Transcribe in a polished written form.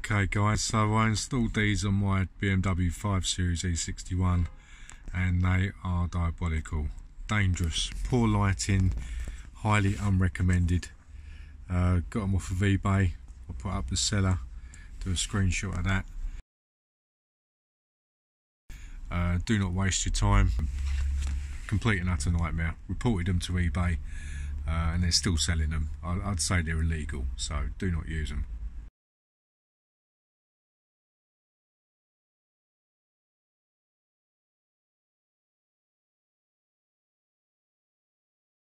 Okay guys, so I installed these on my BMW 5 Series E61 and they are diabolical, dangerous, poor lighting, highly unrecommended. Got them off of eBay. I'll put up the seller, do a screenshot of that. Do not waste your time. Complete and utter nightmare. Reported them to eBay and they're still selling them. I'd say they're illegal, so do not use them.